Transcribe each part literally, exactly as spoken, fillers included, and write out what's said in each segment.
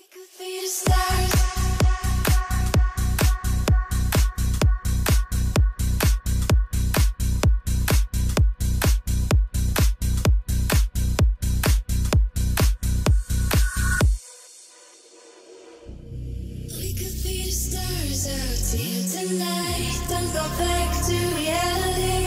could be the stars. We could be the stars out here tonight. Don't go back to reality.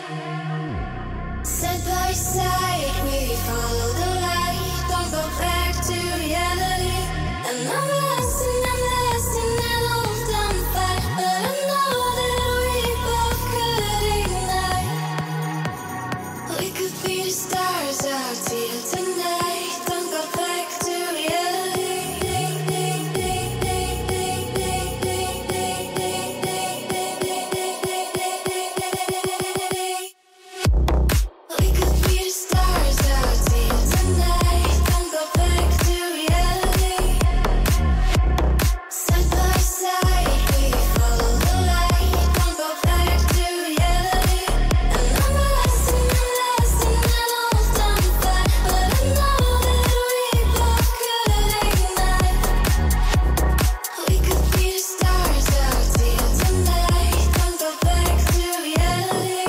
Side by side, we follow the light. Don't go back to reality. And I'm lost and I'm lost and I don't on fire, but I know that we both could ignite. We could be the stars out here tonight. Don't go back to reality. We could be the stars out here tonight. Don't go back to reality. Side by side, we follow the light. Don't go back to reality. And I'm lost and I'm lost and I don't on fire, but I know that we both could ignite. We could be the stars out here tonight. Don't go back to reality.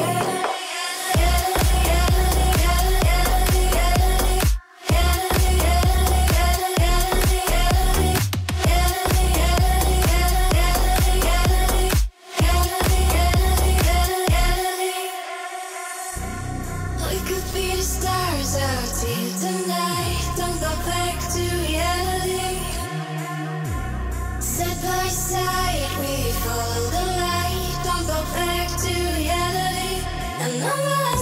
We could be the stars out here tonight. Don't go back to reality. Side by side, we follow the light. Don't go back to reality. And I'm lost.